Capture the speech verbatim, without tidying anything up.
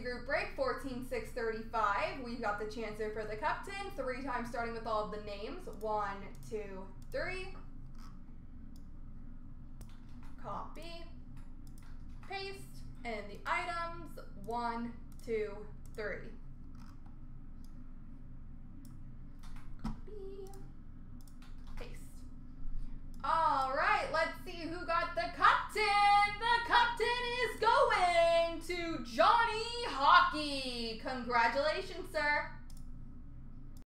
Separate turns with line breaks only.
group break, fourteen six thirty-five. We've got the chance here for the cup tin, three times starting with all of the names. One, two, three. Copy, paste, and the items, one, two, three. Copy, paste. All right, let's see who got the cup tin. The cup tin is going to Johnny Hockey. Congratulations, sir.